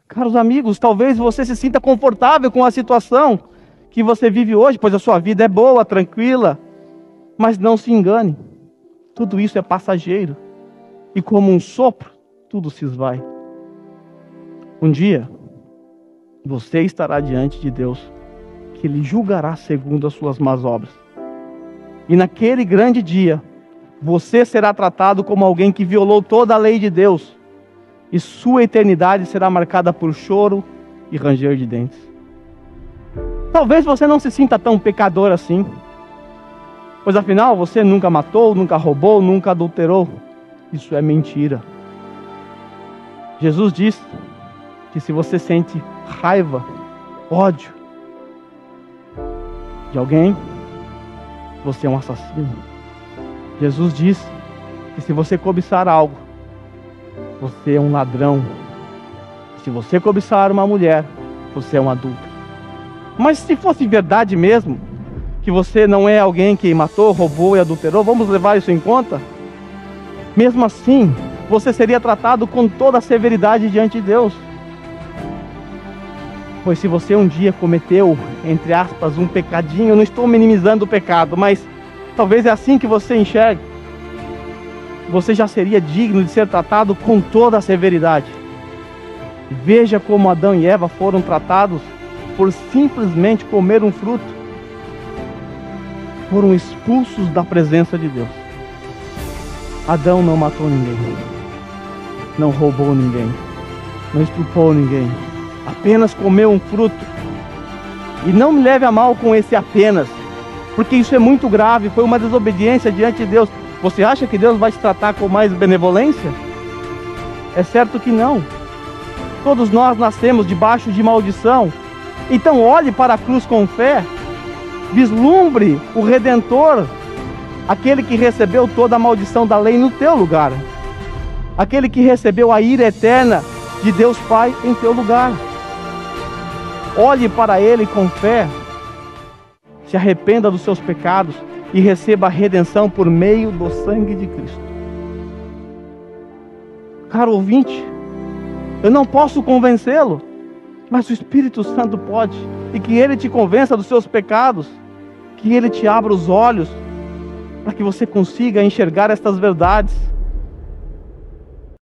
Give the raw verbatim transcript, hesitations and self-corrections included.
Caros amigos, talvez você se sinta confortável com a situação que você vive hoje, pois a sua vida é boa, tranquila. Mas não se engane, tudo isso é passageiro. E como um sopro, tudo se esvai. Um dia, você estará diante de Deus, que Ele julgará segundo as suas más obras. E naquele grande dia, você será tratado como alguém que violou toda a lei de Deus. E sua eternidade será marcada por choro e ranger de dentes. Talvez você não se sinta tão pecador assim, pois afinal você nunca matou, nunca roubou, nunca adulterou. Isso é mentira. Jesus diz que se você sente raiva, ódio de alguém, você é um assassino. Jesus diz que se você cobiçar algo, você é um ladrão. Se você cobiçar uma mulher, você é um adúltero. Mas se fosse verdade mesmo, que você não é alguém que matou, roubou e adulterou, vamos levar isso em conta? Mesmo assim, você seria tratado com toda a severidade diante de Deus. Pois se você um dia cometeu, entre aspas, um pecadinho, eu não estou minimizando o pecado, mas talvez é assim que você enxergue, você já seria digno de ser tratado com toda a severidade. Veja como Adão e Eva foram tratados por simplesmente comer um fruto. Foram expulsos da presença de Deus. Adão não matou ninguém, não roubou ninguém, não estuprou ninguém, apenas comeu um fruto. E não me leve a mal com esse apenas, porque isso é muito grave, foi uma desobediência diante de Deus. Você acha que Deus vai te tratar com mais benevolência? É certo que não. Todos nós nascemos debaixo de maldição. Então olhe para a cruz com fé, vislumbre o Redentor, aquele que recebeu toda a maldição da lei no teu lugar, aquele que recebeu a ira eterna de Deus Pai em teu lugar. Olhe para Ele com fé, se arrependa dos seus pecados e receba a redenção por meio do sangue de Cristo. Caro ouvinte, eu não posso convencê-lo, mas o Espírito Santo pode, e que Ele te convença dos seus pecados, que Ele te abra os olhos, para que você consiga enxergar estas verdades.